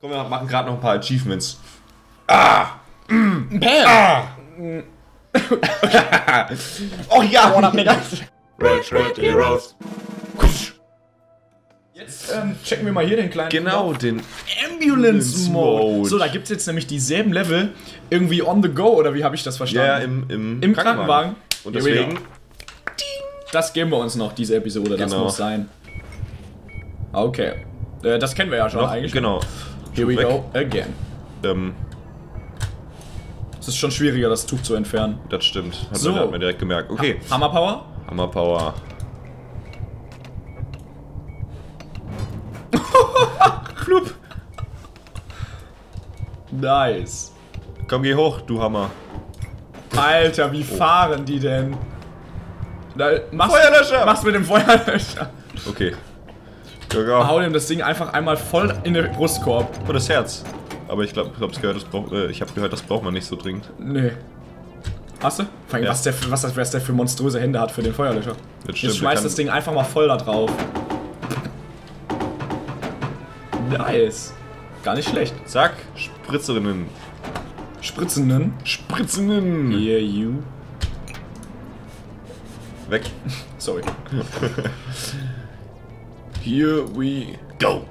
Komm, wir machen gerade noch ein paar Achievements. Ah! Bam! Ah! Oh ja! Red Heroes. Jetzt checken wir mal hier den kleinen... Genau, den Ambulance Mode. Mode. So, da gibt es jetzt nämlich dieselben Level irgendwie on the go, oder wie habe ich das verstanden? Ja, im Krankenwagen. Und deswegen... Das geben wir uns noch, diese Episode, das Genau. muss sein. Okay. Das kennen wir ja schon Noch, eigentlich. genau. Here we Weg. go again. Es ist schon schwieriger, das Tuch zu entfernen. Das stimmt. So. Hat man direkt gemerkt. Okay. Hammer Power? Hammer Power. Flup. Nice. Komm, geh hoch, du Hammer. Alter, wie fahren die denn? Da, Feuerlöscher! Mach's mit dem Feuerlöscher. Okay. Ja. Hau dem das Ding einfach einmal voll in den Brustkorb. Oh, das Herz. Aber ich glaube, ich habe gehört, das braucht man nicht so dringend. Nee. Hast du? Vor allem, Ja. was der für monströse Hände hat für den Feuerlöscher. Das stimmt, Jetzt schmeißt der das Ding einfach mal voll da drauf. Nice. Gar nicht schlecht. Zack, Spritzerinnen. Spritzenden. Spritzerinnen. Yeah, you. Weg. Sorry. Here we go.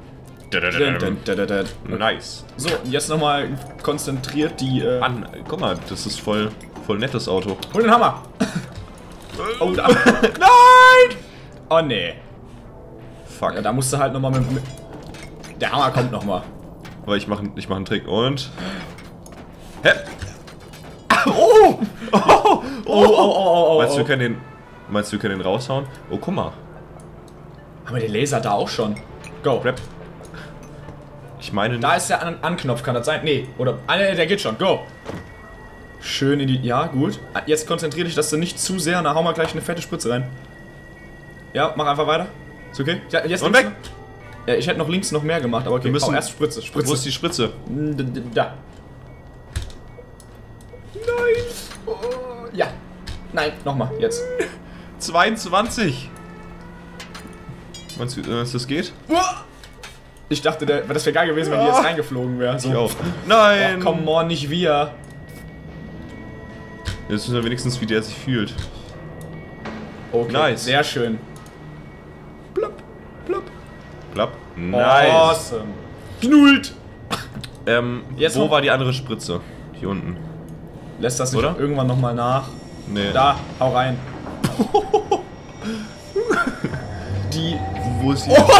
Nice. So, jetzt nochmal konzentriert die. Mann, guck mal, das ist voll nettes Auto. Hol den Hammer! Oh, da. Nein! Oh nee. Fuck. Ja, da musst du halt nochmal mit. Der Hammer kommt nochmal. Aber ich mach einen Trick und... Hä? Oh! Oh! Meinst du, wir können den raushauen? Oh, guck mal. Haben wir den Laser da auch schon? Go. Rap. Ich meine... Da ist der Anknopf, kann das sein? Nee, oder... der geht schon. Go. Schön in die... Ja, gut. Jetzt konzentrier dich, dass du nicht zu sehr... Na, hau mal gleich eine fette Spritze rein. Ja, mach einfach weiter. Ist okay? Ja, jetzt Und links weg! noch. Ja, ich hätte noch links noch mehr gemacht, aber okay. Wir müssen- Hau erst Spritze. Wo ist die Spritze? Da. Nein. Oh, ja. Nein, nochmal, jetzt. 22! Meinst du, das geht? Ich dachte, das wäre geil gewesen, wenn die jetzt reingeflogen wäre. So. Ich auch. Nein! Oh, come on, nicht wir. Jetzt wissen wir wenigstens, wie der sich fühlt. Okay, Nice. sehr schön. Plopp, plopp. Plopp. Nice. Awesome. Knullt. Jetzt wo noch- war die andere Spritze? Hier unten. Lässt das nicht Oder? irgendwann nochmal nach? Nee. Da, hau rein. Die... Wo ist die? Oh,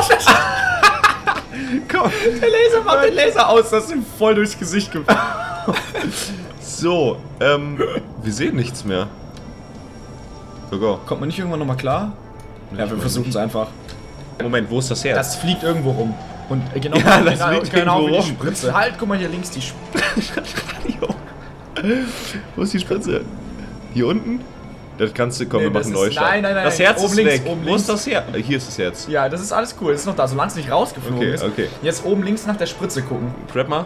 komm, der Laser macht den Laser aus, das ist ihm voll durchs Gesicht gefahren. So, wir sehen nichts mehr. So, go. Kommt man nicht irgendwann nochmal klar? Ja, wir versuchen es einfach. Moment, wo ist das Herz? Das fliegt irgendwo rum. Und genau, Ja, das genau, fliegt genau wie irgendwo die rum. Spritze. Halt, guck mal hier links, die Spritze. Wo ist die Spritze? Hier unten? Das kannst du, komm, Nee, wir das machen ist- Neustart. nein, Das Herz oben ist links, weg. oben Wo links. ist das Herz? Hier ist das Herz. Ja, das ist alles cool, das ist noch da, solange es nicht rausgeflogen Okay, ist. okay. Jetzt oben links nach der Spritze gucken. Grab mal.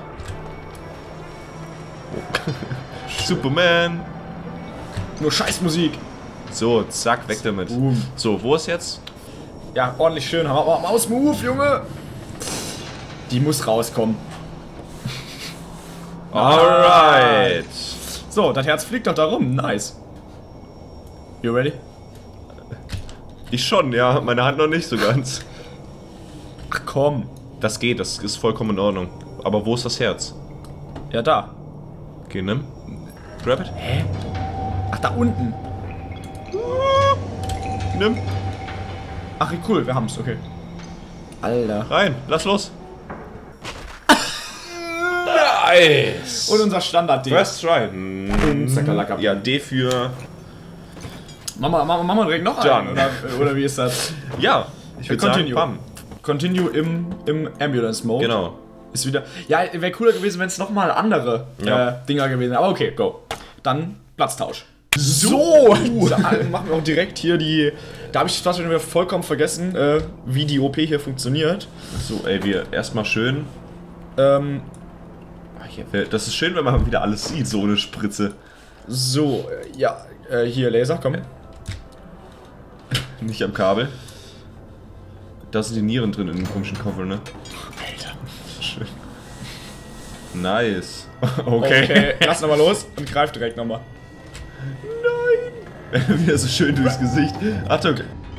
Oh. Superman. Nur Scheißmusik. So, zack, weg damit. Boom. So, wo ist jetzt? Ja, ordentlich schön. Maus-Move, Junge. Die muss rauskommen. Alright. So, das Herz fliegt doch da rum. Nice. You ready? Ich schon, ja. Meine Hand noch nicht so ganz. Ach komm. Das geht, das ist vollkommen in Ordnung. Aber wo ist das Herz? Ja, da. Okay, nimm. Grab it. Ach, da unten. Nimm. Ach, wie cool, wir haben's, okay. Alter. Rein. Lass los. Nice. Und unser Standard-D. First try. Zakalaka. Ja, D für... Machen wir direkt noch einen, oder wie ist das? Ja, ich würde sagen, Continue. bam. Continue im Ambulance-Mode. Genau. Ist wieder... Ja, wäre cooler gewesen, wenn es nochmal andere Ja. Dinger gewesen wären. Aber okay, go. Dann Platztausch. So! Da machen wir auch direkt hier die... Da habe ich fast schon wieder vollkommen vergessen, wie die OP hier funktioniert. So, ey, wir erstmal schön... Hier. Das ist schön, wenn man wieder alles sieht, so eine Spritze. So, ja, hier Laser, komm. Nicht am Kabel. Da sind die Nieren drin in dem komischen Koffer, ne? Alter. Schön. Nice. Okay, lass nochmal los und greif direkt nochmal. Nein! Wieder so schön durchs Gesicht. Achtung!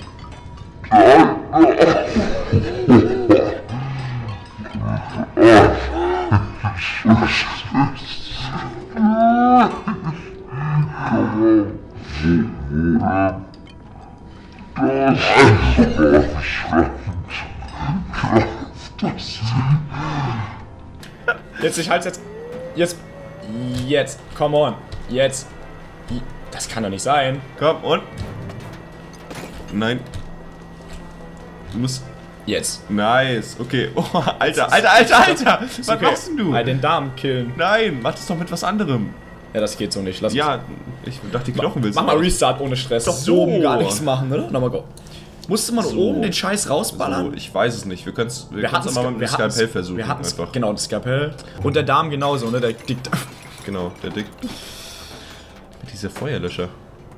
Jetzt, ich halte jetzt, come on, jetzt. Das kann doch nicht sein. Komm, und? Nein. Du musst... Jetzt. Nice, okay. Oh, Alter. Was Okay. machst denn du? Den Darm killen. Nein, mach das doch mit was anderem. Ja, das geht so nicht. Lass Ja, ich dachte, die Knochen willst Mach du mal raus. Restart ohne Stress. Doch so so. gar nichts machen, oder? Nochmal go. Musste man So. oben den Scheiß rausballern? So, ich weiß es nicht. Wir können es aber mit dem wir Skalpell versuchen. Wir hatten's, einfach. genau, das Skalpell. Und der Darm genauso, ne? Der dickt. Genau, der Dick. Dieser Feuerlöscher.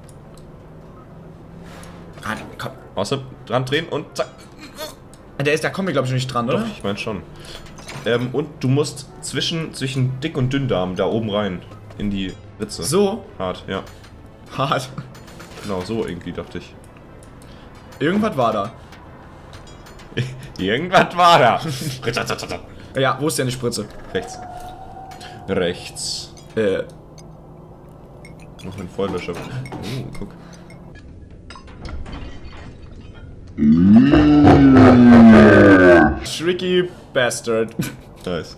Ah, komm. Außer dran drehen und zack. Da kommen wir, glaube ich, noch nicht dran, oder? Doch, ich meine schon. Und du musst zwischen Dick- und Dünndarm da oben rein. In die Ritze. So Hart, ja. hart. Genau, so irgendwie dachte ich. Irgendwas war da. Irgendwas war da. Ja, wo ist denn die Spritze? Rechts. Rechts. Noch ein Feuerlöscher. Guck. Tricky Bastard. Nice.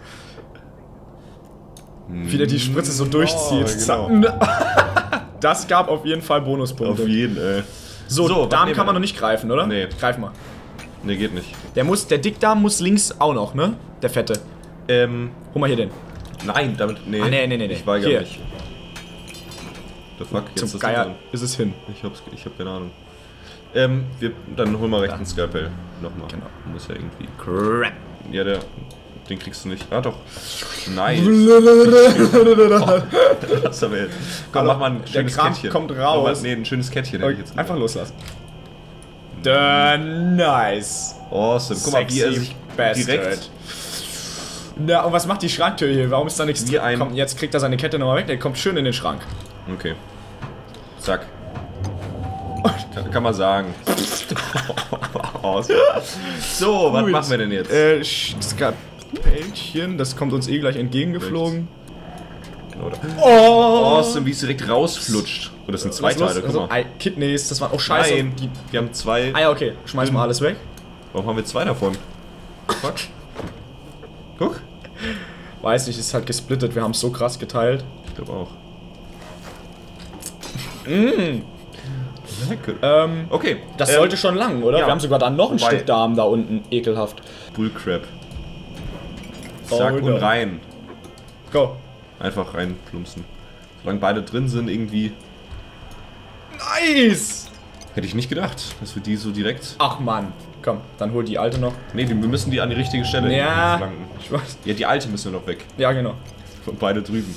Wie der die Spritze so durchzieht. genau. Das gab auf jeden Fall Bonuspunkte. Auf jeden, So, was Darm nehmen kann man wir? noch nicht greifen, oder? Nee. Greif mal. Ne, geht nicht. Der Dickdarm muss links auch noch, ne? Der fette. Hol mal hier den. Nein, damit. Nee. Ah, nee. Ich weigere Hier. mich. The fuck, jetzt Zum ist das Geier dran. ist es hin. Ich hab keine Ahnung. Dann hol mal rechts den Skalpell. Nochmal. Genau. Muss ja irgendwie. Crap. Ja, den kriegst du nicht. Ah, doch. Nice. Das aber jetzt. Komm, mach mal ein schönes Kram Kettchen. kommt raus. Mach mal, nee, ein schönes Kettchen hätte ich jetzt Einfach gesagt. loslassen. Nice. Awesome. Guck mal, wie er sich direkt Na, und was macht die Schranktür hier? Warum ist da nichts Wie ein- Komm, jetzt kriegt er seine Kette nochmal weg. Der kommt schön in den Schrank. Okay. Zack. Kann man sagen. Awesome. So, was Gut. machen wir denn jetzt? Skalpellchen, das kommt uns gleich entgegengeflogen. Genau da. Awesome, wie es direkt rausflutscht. Oh, das sind zwei Was ist los? Teile, guck Also, mal. Kidneys, das war auch scheiße. Nein, wir haben zwei. Ah ja, okay. Schmeiß mal alles weg. Warum haben wir zwei davon? Fuck. Guck. Weiß nicht, ist halt gesplittet. Wir haben es so krass geteilt. Ich glaube auch. Lecker. Okay. Das sollte schon lang, oder? ja. Wir haben sogar dann noch ein Wobei- Stück Darm da unten. Ekelhaft. Bullcrap. Zack Oh, und no. rein. Go. Einfach reinplumpsen. Solange beide drin sind, irgendwie. Nice! Hätte ich nicht gedacht, dass wir die so direkt. Ach Mann. Komm, dann hol die alte noch. Nee, wir müssen die an die richtige Stelle Ja. flanken. Ich weiß. Ja, die alte müssen wir noch weg. Ja, genau. Von beide drüben.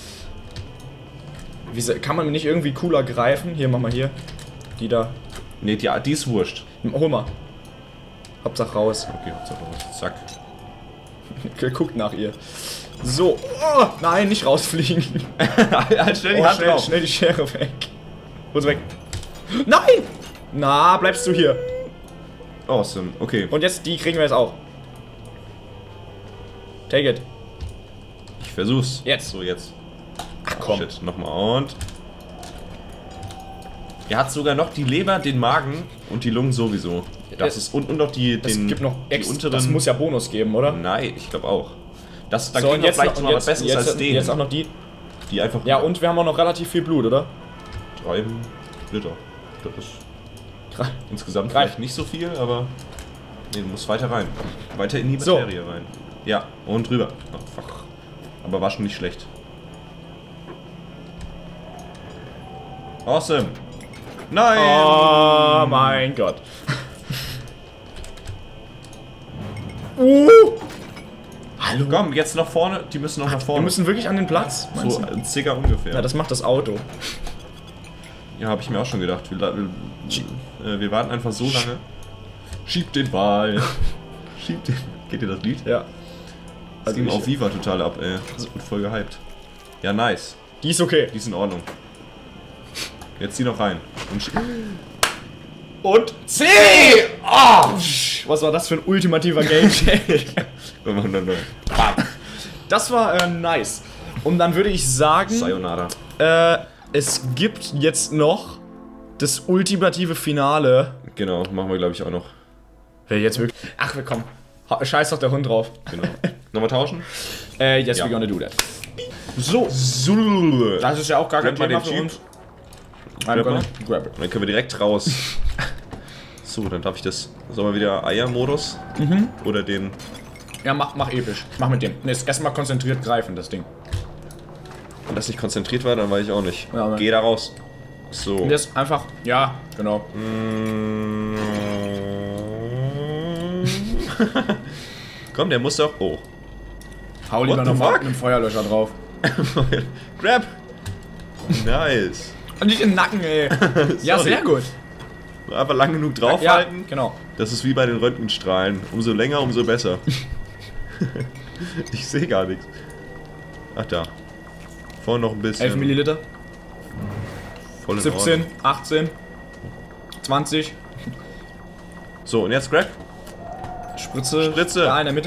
Kann man mich nicht irgendwie cooler greifen? Hier, mach mal hier. Die da. Nee, die ist wurscht. Hol mal. Hauptsache raus. Okay, Hauptsache raus. Zack. Guckt nach ihr. So. Oh, nein, nicht rausfliegen. Halt schnell die Hand schnell, drauf. schnell die Schere weg. Hol sie weg. Nein! Na, bleibst du hier. Awesome, okay. Und jetzt, die kriegen wir jetzt auch. Take it. Ich versuch's. Jetzt. So, jetzt. Ach komm. Shit, nochmal und. Er hat sogar noch die Leber, den Magen und die Lungen sowieso. Das ist und noch die Es gibt noch die extra. unteren. Das muss ja Bonus geben, oder? Nein, ich glaube auch. Dann So, kriegen und wir jetzt vielleicht noch, noch was Besseres als den. Jetzt auch noch die. Die einfach. Ja, und wir haben auch noch relativ viel Blut, oder? 3 Liter. Das ist Drei. insgesamt Drei. vielleicht nicht so viel, aber. Nee, du musst weiter rein. Weiter in die So. Materie rein. Ja, und rüber. Oh, fuck. Aber war schon nicht schlecht. Awesome. Nein! Oh mein Gott. Hallo. Komm, jetzt nach vorne. Die müssen noch nach vorne. Wir müssen wirklich an den Platz. Meinst so du? ein Zigger ungefähr. Ja, das macht das Auto. Ja, habe ich mir auch schon gedacht. Wir warten einfach so lange. Schieb den Ball. Schieb den. Geht dir das Lied? Ja. Das ging auf Viva total ab, ey. Das wird voll gehypt. Ja, nice. Die ist okay. Die ist in Ordnung. Jetzt zieh noch rein. Und C! Oh, was war das für ein ultimativer Game-Check? Das war nice. Und dann würde ich sagen, Sayonara. es gibt jetzt noch das ultimative Finale. Genau, machen wir glaube ich auch noch. Wer jetzt wirklich... Ach, komm. Scheiß doch der Hund drauf. Genau. Nochmal tauschen? Yes, Ja. we're gonna do that. So. Das ist ja auch gar kein Grab mal Thema den für Jeep. uns. Grab mal. Grab it. Dann können wir direkt raus. So, dann darf ich das. Sollen wir wieder Eier-Modus? Oder den. Ja, mach episch. Mach mit dem. Ne, erstmal konzentriert greifen, das Ding. Wenn das nicht konzentriert war, dann weiß ich auch nicht. Ja, ne. Geh da raus. So. Und das einfach, ja, genau. Komm, der muss doch. Oh. Hau lieber What the nochmal fuck? mit einem Feuerlöscher drauf. Grab! Nice. Und nicht in den Nacken, ey. Ja, Sorry. sehr gut. Einfach lang genug draufhalten. Ja, genau. Das ist wie bei den Röntgenstrahlen. Umso länger, umso besser. Ich sehe gar nichts. Ach da. Vorne noch ein bisschen. 11 Milliliter. Voll in 17, Ordnung. 18, 20. So, und jetzt Grab. Spritze. Spritze. Da in der Mitte.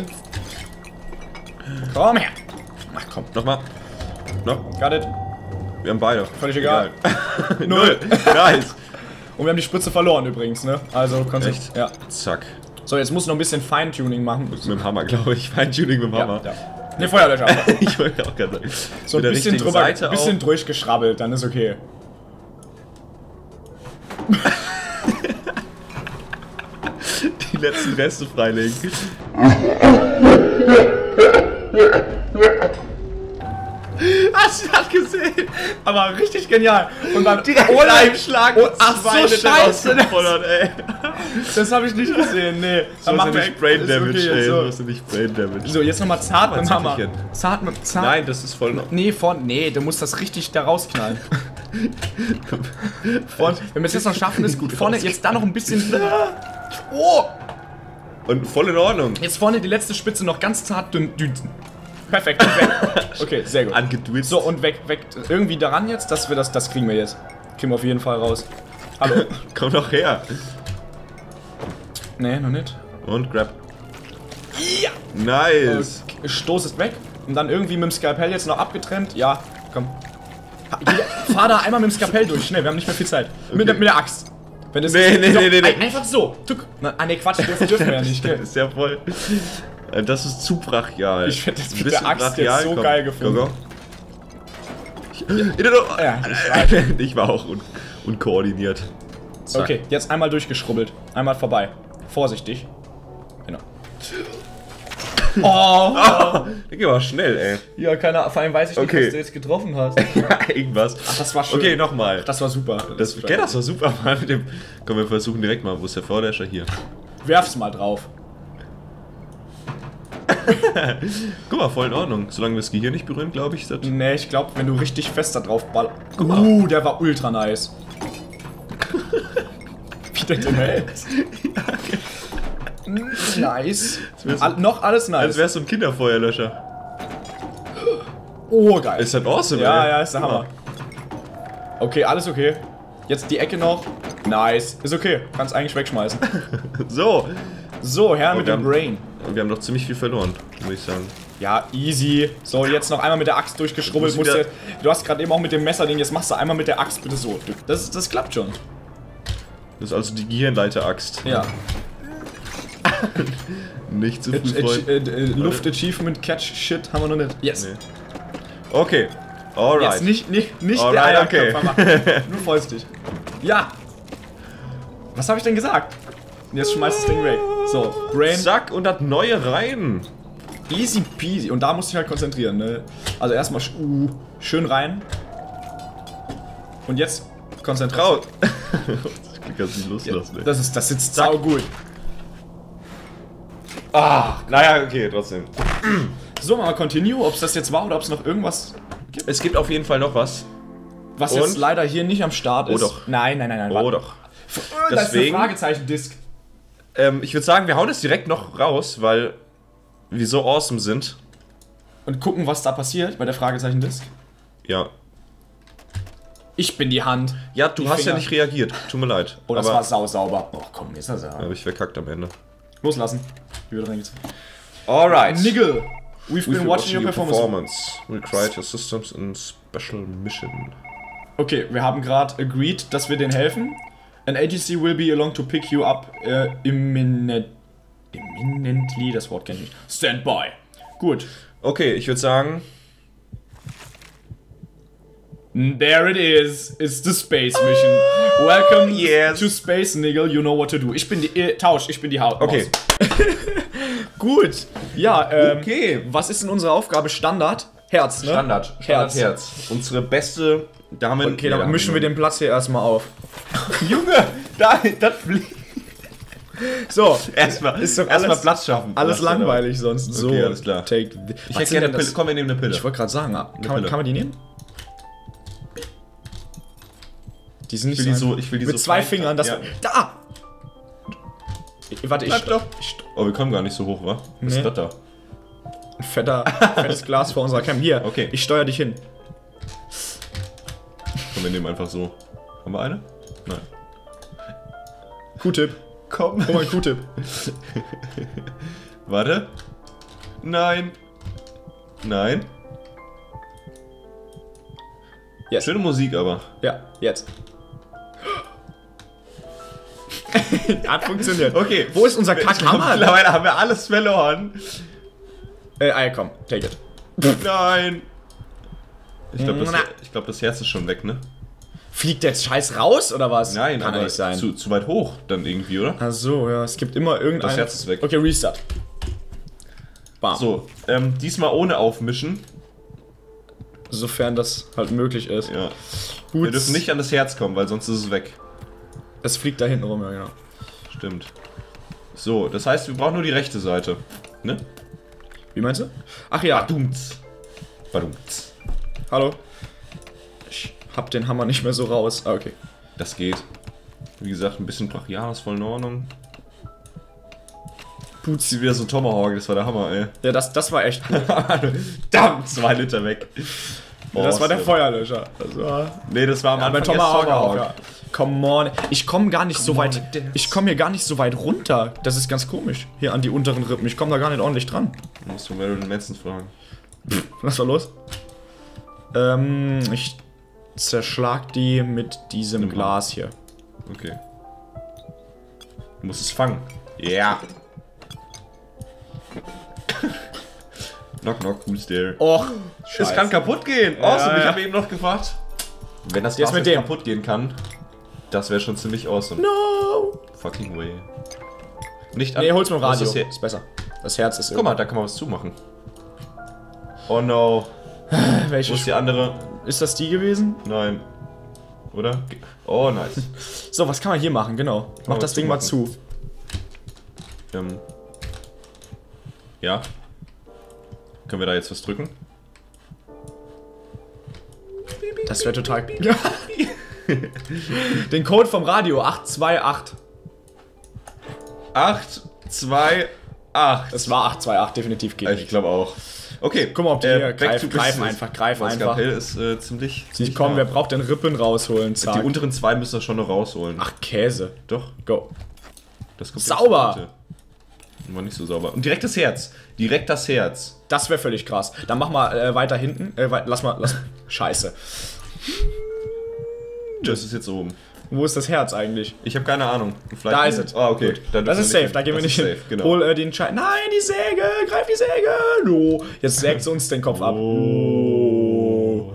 Komm her. Ach komm. Nochmal. Noch. Got it. Wir haben beide. Völlig egal. Null. Nice. Und wir haben die Spritze verloren übrigens, ne? Also Echt? Ja. Zack. So, jetzt muss noch ein bisschen Feintuning machen. Mit dem Hammer, glaube ich. Feintuning mit dem Hammer. Ja. Ne, Feuerlöscher. Ich wollte auch gerade sagen. So ein Mit der bisschen richtigen drüber, Seite bisschen auch. durchgeschrabbelt, dann ist okay. Die letzten Reste freilegen. Hast du das gesehen? Aber richtig genial. Und dann Direkt ohne Schlag. Oh, ach so, scheiße. Ey. Das habe ich nicht gesehen, nee. So ist ja nicht Brain ist Damage, okay, ey. so. So ist ja nicht Brain Damage. So, jetzt nochmal zart mit dem Hammer. Zettelchen. Zart mit zart. Nein, das ist voll noch. Nee, nee, du musst das richtig da rausknallen. Wenn wir es jetzt noch schaffen, ist gut. Vorne, jetzt da noch ein bisschen. Oh! Und voll in Ordnung. Jetzt vorne die letzte Spitze noch ganz zart düsen. Perfekt, weg. Okay, sehr gut. Angedwitzt. So, und weg. Irgendwie daran jetzt, dass wir das kriegen wir jetzt. Kriegen wir auf jeden Fall raus. Hallo. Komm doch her. Nee, noch nicht. Und Grab. Ja! Nice. Stoß ist weg. Und dann irgendwie mit dem Skalpell jetzt noch abgetrennt. Ja, komm. Fahr da einmal mit dem Skalpell durch. Schnell, wir haben nicht mehr viel Zeit. Mit der Axt. Wenn das Nee. Einfach so. Tuck. Ne, Quatsch, dürfen wir ja nicht, gell? Das ist ja voll. Das ist zu brachial. Ich hätte das Ein mit bisschen der Axt brachial. jetzt so Komm, geil gefunden. Ja, Ich war auch unkoordiniert. Zack. Okay, jetzt einmal durchgeschrubbelt. Einmal vorbei. Vorsichtig. Genau. Oh! Der geht aber schnell, ey. Ja, vor allem weiß ich nicht, Okay. was du jetzt getroffen hast. Irgendwas. Ach, das war schön. Okay, nochmal. Das war super. Das war super mal mit dem. Komm, wir versuchen direkt mal. Wo ist der Vorderster? Hier. Werf's mal drauf. Guck mal, voll in Ordnung. Solange wir das Gehirn nicht berühren, glaube ich, ist das. Nee, ich glaube, wenn du richtig fest da drauf ball. Der war ultra nice. Wie der den hält. Nice. Noch alles nice. Als wär's so ein Kinderfeuerlöscher. Oh, geil. Ist das awesome, Ja, ey. ja, ist der Guck mal. Hammer. Okay, alles okay. Jetzt die Ecke noch. Nice. Ist okay. Kannst eigentlich wegschmeißen. So. So, her mit wir dem haben- Brain. Wir haben doch ziemlich viel verloren, muss ich sagen. Ja, easy. So, jetzt noch einmal mit der Axt durchgeschrubbelt. Muss wieder- Du hast gerade eben auch mit dem Messerding, jetzt machst du einmal mit der Axt bitte so. Das klappt schon. Das ist also die Gehirnleiter-Axt. Ja. Nicht zu früh freuen. Luft Achievement Catch Shit haben wir noch nicht. Yes. Nee. Okay. Alright. Jetzt nicht der Alright, okay. Eierköpfer machen. Du freust dich. Ja. Was habe ich denn gesagt? Jetzt schmeißt das Ding weg. So, Brain. Zack, und das neue rein. Easy peasy. Und da musst du dich halt konzentrieren, ne? Also erstmal schön rein. Und jetzt konzentrieren. Traut. Ich kann es nicht loslassen, ey. Das sitzt sau gut. Naja, okay, trotzdem. So, mal continue, ob es das jetzt war oder ob es noch irgendwas gibt. Es gibt auf jeden Fall noch was. Was Und? jetzt leider hier nicht am Start ist. doch. Nein. Oh warte. doch. Das ist eine Deswegen- Fragezeichen-Disc. Ich würde sagen, wir hauen es direkt noch raus, weil wir so awesome sind. und gucken, was da passiert bei der Fragezeichen-Disc. Ja. Ich bin die Hand. Ja, du Die hast Finger. ja nicht reagiert. Tut mir leid. Oh, das war sausauber. Oh, komm, ist das ja. Habe ich verkackt am Ende. Loslassen. Wie wird reingezogen? Alright. Nigel. We've been watching your performance. We tried your systems in special mission. Okay, wir haben gerade agreed, dass wir denen helfen. An agency will be along to pick you up imminently. Das Wort kenne ich nicht. Stand by. Gut. Okay, ich würde sagen... There it is. It's the space mission. Welcome yes. to Space, Nigel. You know what to do. Ich bin die... Tausch, ich bin die Haut. Okay. Gut. Ja, Okay. was ist denn unsere Aufgabe? Standard? Herz, ne? Standard. Herz. Unsere beste Dame... Okay, dann mischen wir den Platz hier erstmal auf. Junge, das fliegt. So, Erstmal Platz schaffen. alles langweilig sonst. So, Okay, alles klar. Take Ich hätte gerne eine Pille. Komm, wir nehmen eine Pille. Ich wollte gerade sagen, kann Pille. man die nehmen? Die sind nicht Ich will die mit so zwei fein- Fingern, das ja. da! Warte, Bleib doch. Oh, wir kommen gar nicht so hoch, wa? Was Nee. ist das da? Ein fettes Glas vor unserer Cam. Hier, Okay. ich steuere dich hin. Komm, wir nehmen einfach so. Haben wir eine? Nein. Q-Tip. Komm. Guck mal, ein Q-Tip. Warte. Nein. Nein. Yes. Schöne Musik aber. Ja, jetzt. Hat funktioniert. Okay. Wo ist unser Kackhammer? Mittlerweile haben wir alles verloren. Komm, take it. Nein. Ich glaube, Na. das Herz ist schon weg, ne? Fliegt der Scheiß raus oder was? Nein, kann aber ja nicht sein. Zu weit hoch dann irgendwie, oder? Ach so, ja, es gibt immer irgendein... Das Herz ist weg. Okay, Restart. Bam. So, diesmal ohne aufmischen. Sofern das halt möglich ist. Ja. Gut. Wir dürfen nicht an das Herz kommen, weil sonst ist es weg. Es fliegt da hinten rum, ja genau. Stimmt. So, das heißt, wir brauchen nur die rechte Seite. Ne? Wie meinst du? Ach ja. Badumts. Badumts. Hallo. Ich hab den Hammer nicht mehr so raus. Ah, okay. Das geht. Wie gesagt, ein bisschen brachial ist voll in Ordnung. Putz, wieder so ein Tomahawk, das war der Hammer, ey. Ja, das war echt cool. Verdammt, 2 Liter weg. Das war der Awesome. Feuerlöscher. Das war... Nee, das war am Ja, Anfang bei Tomahawk erst auch, ja. Come on. Ich komme gar nicht so weit... Dance. Ich komme hier gar nicht so weit runter. Das ist ganz komisch. Hier an die unteren Rippen. Ich komme da gar nicht ordentlich dran. Du musst du Marilyn Manson fragen. Was war los? Ich zerschlag die mit diesem Nimm mal. Glas hier. Okay. Du musst es fangen. Ja. Knock knock, who's there? Och, Es kann kaputt gehen. Awesome, Ja, ich ja. habe eben noch gefragt. Wenn das Jetzt Glas mit jetzt dem. kaputt gehen kann, das wäre schon ziemlich awesome. no! Fucking way. Nicht an. Nee, hol's mit dem Was Radio. ist das Ist besser. Das Herz ist Guck mal, da kann man was zumachen. Oh no. welche Wo ist die andere? Ist das die gewesen? Nein. Oder? Oh, nice. So, was kann man hier machen? Genau. Mach wir das Ding mal zumachen. zu. Ja. Können wir da jetzt was drücken? Das wäre total... Den Code vom Radio, 828. 8, 2, 8. Das war 828, definitiv geht Ich nicht. glaube auch. Okay. Guck mal, ob die hier back to greif business. einfach, greif Das einfach. Skalpell ist ziemlich... Sie kommen, wer braucht den Rippen rausholen? Die Zack. unteren 2 müssen wir schon noch rausholen. Ach, Käse. Doch. Go. Das kommt Sauber! jetzt heute. War nicht so sauber. Und direkt das Herz. Direkt das Herz. Das wäre völlig krass. Dann mach mal weiter hinten. Lass mal. Scheiße. Das ist jetzt oben. Wo ist das Herz eigentlich? Ich habe keine Ahnung. Vielleicht Da ist es. Ah, okay. Gut. Dann Das dürfen ist wir safe, da gehen wir das nicht ist hin. safe, genau. Hol den Schein. Nein, die Säge! Greif die Säge! No. Jetzt sägt sie uns den Kopf ab. Oh.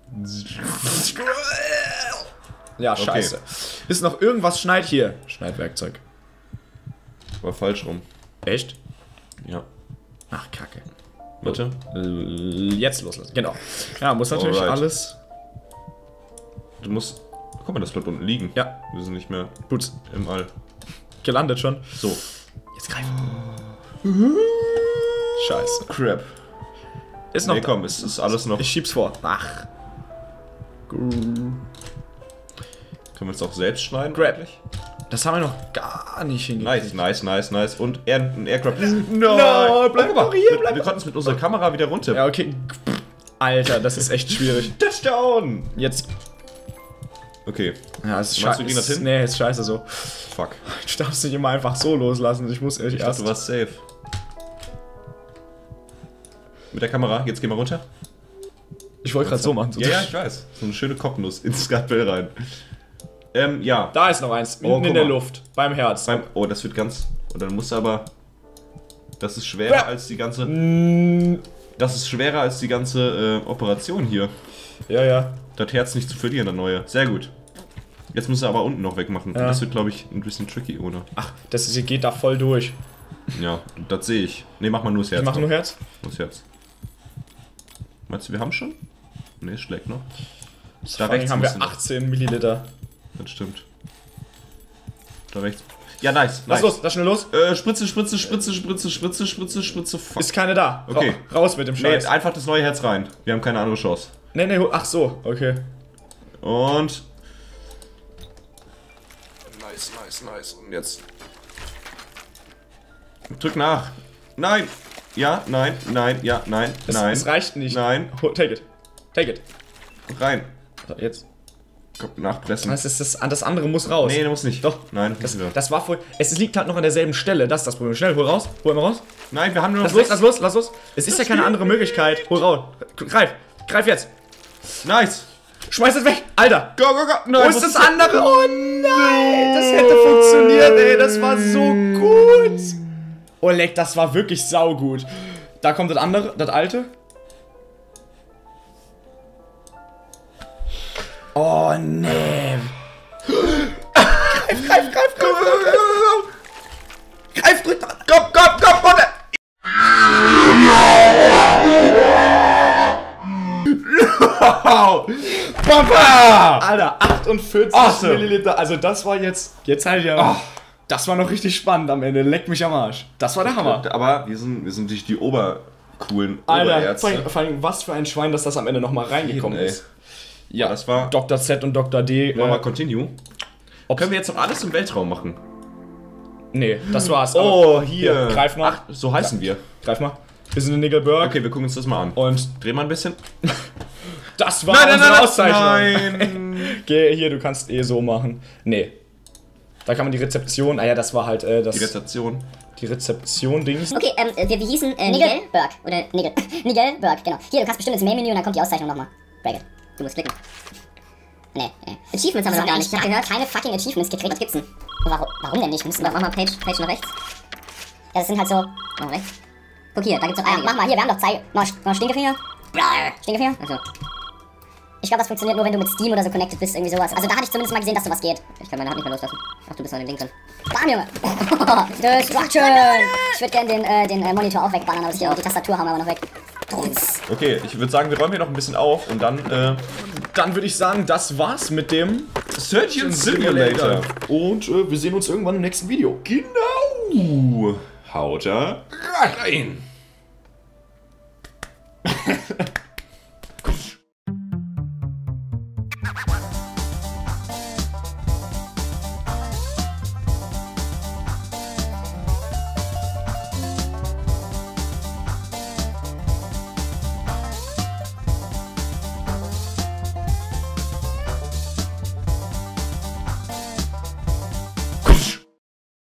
Ja, scheiße. Ist noch irgendwas Schneid hier? Schneidwerkzeug. War falsch rum. Echt? Ja. Ach, Kacke. Warte. Jetzt loslassen. Genau. Ja, muss natürlich Alright. alles. Du musst... Guck mal, das bleibt unten liegen. Ja, Wir sind nicht mehr gut. im All. Gelandet schon. So. Jetzt greifen. Scheiße. Crap. Ist noch Nee, da. komm, es ist alles noch... Ich schieb's vor. Ach. Können wir es auch selbst schneiden? Grab. eigentlich? Das haben wir noch gar nicht hingekriegt. Nice. Und ein Aircraft. No, bleib doch hier, Wir konnten es mit unserer Kamera wieder runter. Ja, okay. Alter, das ist echt schwierig. Touchdown! Jetzt. Okay. Ja, es ist Meinst du, wir gehen scheiße. das hin? Nee, ist scheiße so. Fuck. Du darfst nicht immer einfach so loslassen. Ich muss Ich dachte, erst. du warst safe. Mit der Kamera, jetzt gehen wir runter. Ich wollte gerade so machen. Ja, ich weiß. So eine schöne Kopfnuss ins Skalpell rein. Ja. Da ist noch eins. Mitten in der Luft. Beim Herz. Oh, das wird ganz... Und dann musst du aber... Das ist schwerer als die ganze... Das ist schwerer als die ganze Operation hier. Ja. Das Herz nicht zu verlieren, das neue. Sehr gut. Jetzt musst du aber unten noch wegmachen. Ja. Das wird, glaube ich, ein bisschen tricky, oder? Ach, geht da voll durch. Ja, das sehe ich. Ne, mach mal nur das Herz. Ich mach nur Herz. Nur das Herz. Meinst du, wir haben schon? Ne, es schlägt noch. Da rechts haben wir müssen noch. 18 Milliliter. Das stimmt. Da rechts. Ja, nice. Lass los, lass schnell los. Spritze. Fuck. Ist keine da. Okay. Raus mit dem Nee, Scheiß. einfach das neue Herz rein. Wir haben keine andere Chance. Nee, ach so, okay. Und... Nice. Und jetzt... Drück nach. Nein. Ja, nein. Es reicht nicht. Nein. Take it. Rein. So, jetzt. Komm, nachpressen. Das andere muss raus. Nee, du musst nicht. Doch. Nein, das wieder. Das war voll. Es liegt halt noch an derselben Stelle. Das ist das Problem. Schnell, hol raus. Hol mal raus. Nein, wir haben nur noch Lass los. Es ist ja keine andere Möglichkeit. Hol raus. Greif jetzt. Nice. Schmeiß es weg. Alter. Go. Nein, Wo ist das andere? Oh nein. Das hätte funktioniert, ey. Das war so gut. Oh leck, das war wirklich saugut. Da kommt das andere, das alte. Oh nee. Greif, drück da. Komm, runter. Papa! Alter, 48 Awesome. Milliliter. Also das war jetzt halt ja... Das war noch richtig spannend am Ende. Leck mich am Arsch. Das war der Hammer. Aber wir sind nicht die obercoolen Alter, Oberärzte. vor allem was für ein Schwein, dass das am Ende nochmal reingekommen Ey. ist. Ja, Das war... Dr. Z und Dr. D. Machen wir Continue. Können wir jetzt noch alles im Weltraum machen? Nee, das war's. Oh, hier. Greif mal. Ach, so heißen wir. Greif mal. Wir sind in Nickelberg. Okay, wir gucken uns das mal an. Und Dreh mal ein bisschen. das war unsere Auszeichnung. Nein. Geh hier, du kannst so machen. Nee. Da kann man die Rezeption, das war halt das... Die Rezeption. Die Rezeption-Dings. Okay, wir hießen Nigelberg. Oder Nigelberg, genau. Hier, du kannst bestimmt ins Main-Menü und dann kommt die Auszeichnung nochmal. Bracket. Du musst klicken. Nee. Achievements haben wir noch gar nicht. Ich hab gehört, keine fucking Achievements gekriegt. Was gibt's denn? Warum denn nicht? Wir müssen doch mal Page nach rechts. Ja, das sind halt so... Nach rechts. Guck hier, da gibt's doch einige. Mach mal, hier, wir haben doch Zeit. Mal Stinkefinger. Stinkefinger? Also. Ich glaube, das funktioniert nur, wenn du mit Steam oder so connected bist, irgendwie sowas. Also da hatte ich zumindest mal gesehen, dass sowas geht. Ich kann meine Hand nicht mehr loslassen. Ach, du bist noch in dem Ding drin. Bam, Junge! Destruction! Ich würde gerne den Monitor auch wegballern, aber die Tastatur haben wir aber noch weg. Okay, ich würde sagen, wir räumen hier noch ein bisschen auf und dann, Dann würde ich sagen, das war's mit dem Surgeon Simulator. Und wir sehen uns irgendwann im nächsten Video. Genau. Haut da rein.